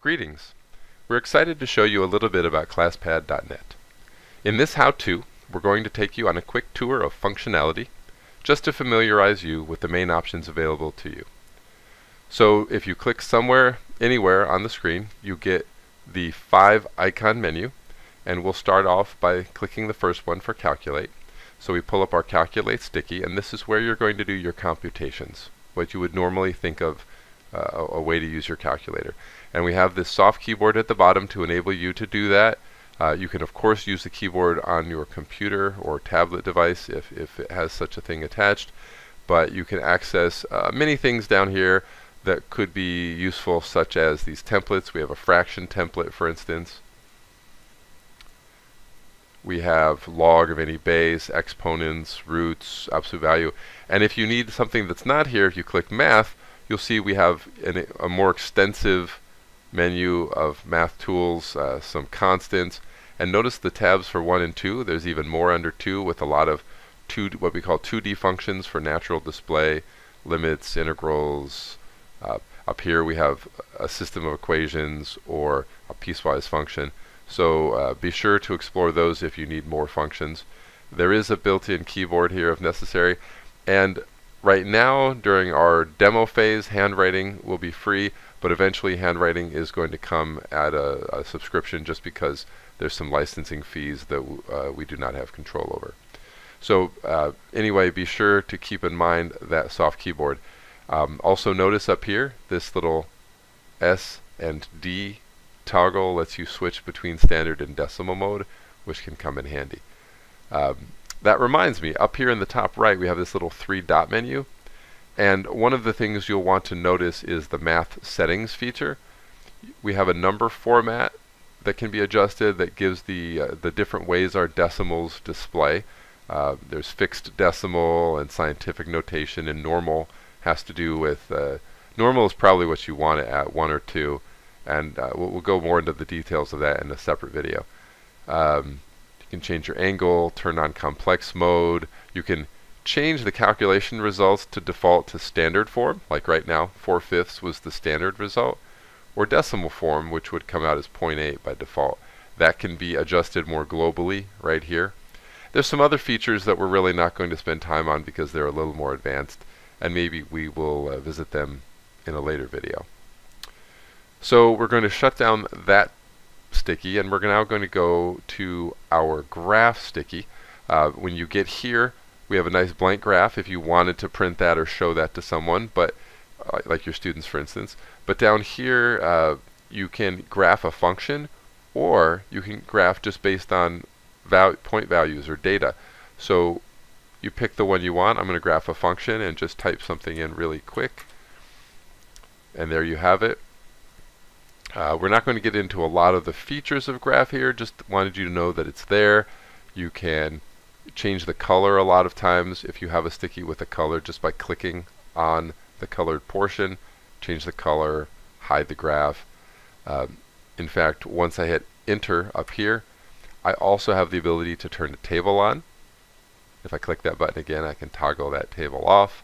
Greetings. We're excited to show you a little bit about Classpad.net. In this how-to, we're going to take you on a quick tour of functionality, just to familiarize you with the main options available to you. So if you click somewhere, anywhere on the screen, you get the 5-icon menu, and we'll start off by clicking the first one for Calculate. So we pull up our Calculate sticky, and this is where you're going to do your computations, what you would normally think of a way to use your calculator. And we have this soft keyboard at the bottom to enable you to do that. You can of course use the keyboard on your computer or tablet device if it has such a thing attached, but you can access many things down here that could be useful, such as these templates. We have a fraction template, for instance. We have log of any base, exponents, roots, absolute value. And if you need something that's not here, if you click math, you'll see we have a more extensive menu of math tools, some constants, and notice the tabs for 1 and 2. There's even more under 2 with a lot of what we call 2D functions for natural display, limits, integrals. Up here we have a system of equations or a piecewise function. So be sure to explore those if you need more functions. There is a built-in keyboard here if necessary, and right now during our demo phase, handwriting will be free, but eventually handwriting is going to come at a subscription, just because there's some licensing fees that we do not have control over. So anyway, be sure to keep in mind that soft keyboard. Also notice up here this little S and D toggle lets you switch between standard and decimal mode, which can come in handy. That reminds me, up here in the top right we have this little 3-dot menu, and one of the things you'll want to notice is the math settings feature. We have a number format that can be adjusted that gives the different ways our decimals display. There's fixed decimal and scientific notation, and normal has to do with, normal is probably what you want it at, 1 or 2, and we'll go more into the details of that in a separate video. You can change your angle, turn on complex mode. You can change the calculation results to default to standard form, like right now 4/5 was the standard result, or decimal form, which would come out as 0.8 by default. That can be adjusted more globally right here. There's some other features that we're really not going to spend time on because they're a little more advanced, and maybe we will visit them in a later video. So we're going to shut down that sticky, and we're now going to go to our graph sticky. When you get here, we have a nice blank graph if you wanted to print that or show that to someone, but like your students, for instance. But down here you can graph a function, or you can graph just based on point values or data. So you pick the one you want. I'm going to graph a function and just type something in really quick, and there you have it. We're not going to get into a lot of the features of graph here, just wanted you to know that it's there. You can change the color a lot of times if you have a sticky with a color, just by clicking on the colored portion. Change the color, hide the graph. In fact, once I hit enter up here, I also have the ability to turn the table on. If I click that button again, I can toggle that table off.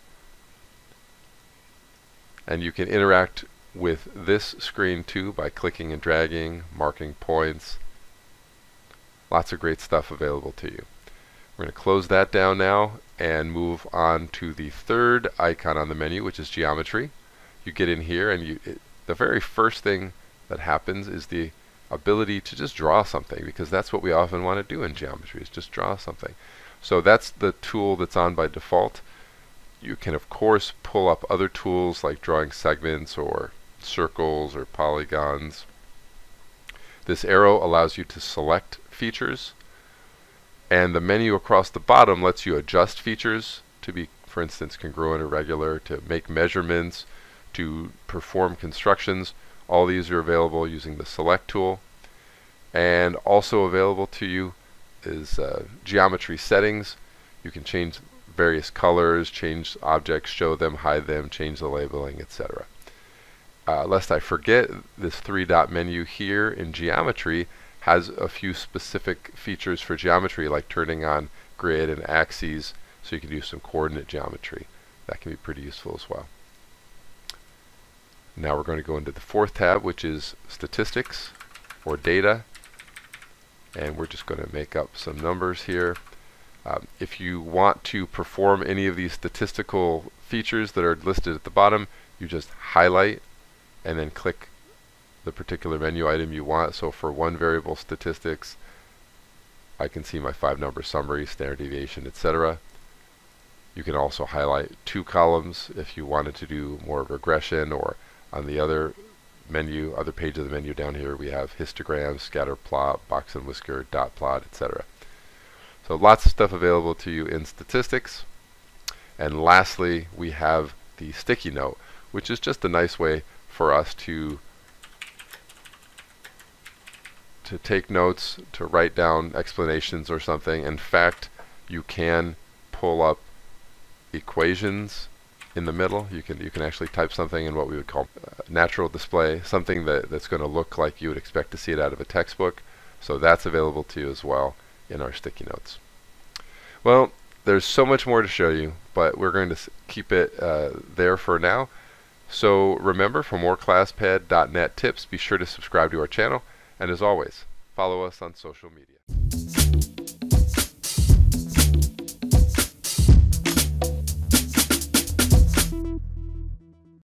And you can interact with this screen too by clicking and dragging, marking points. Lots of great stuff available to you. We're going to close that down now and move on to the third icon on the menu, which is geometry. You get in here, and the very first thing that happens is the ability to just draw something, because that's what we often want to do in geometry, is just draw something. So that's the tool that's on by default. You can of course pull up other tools like drawing segments or circles or polygons. This arrow allows you to select features, and the menu across the bottom lets you adjust features to be, for instance, congruent or regular, to make measurements, to perform constructions. All these are available using the select tool. And also available to you is geometry settings. You can change various colors, change objects, show them, hide them, change the labeling, etc. Lest I forget, this 3-dot menu here in geometry has a few specific features for geometry, like turning on grid and axes, so you can do some coordinate geometry. That can be pretty useful as well. Now we're going to go into the fourth tab, which is statistics or data, and we're just going to make up some numbers here. If you want to perform any of these statistical features that are listed at the bottom, you just highlight and then click the particular menu item you want. So for one variable, statistics, I can see my 5-number summary, standard deviation, etc. You can also highlight 2 columns if you wanted to do more regression, or on the other menu, other page of the menu down here, we have histogram, scatter plot, box and whisker, dot plot, etc. So lots of stuff available to you in statistics. And lastly, we have the sticky note, which is just a nice way for us to take notes, to write down explanations or something. In fact, you can pull up equations in the middle. You can actually type something in what we would call natural display, something that's going to look like you would expect to see it out of a textbook. So that's available to you as well in our sticky notes. Well, there's so much more to show you, but we're going to keep it there for now. So remember, for more Classpad.net tips, be sure to subscribe to our channel. And as always, follow us on social media.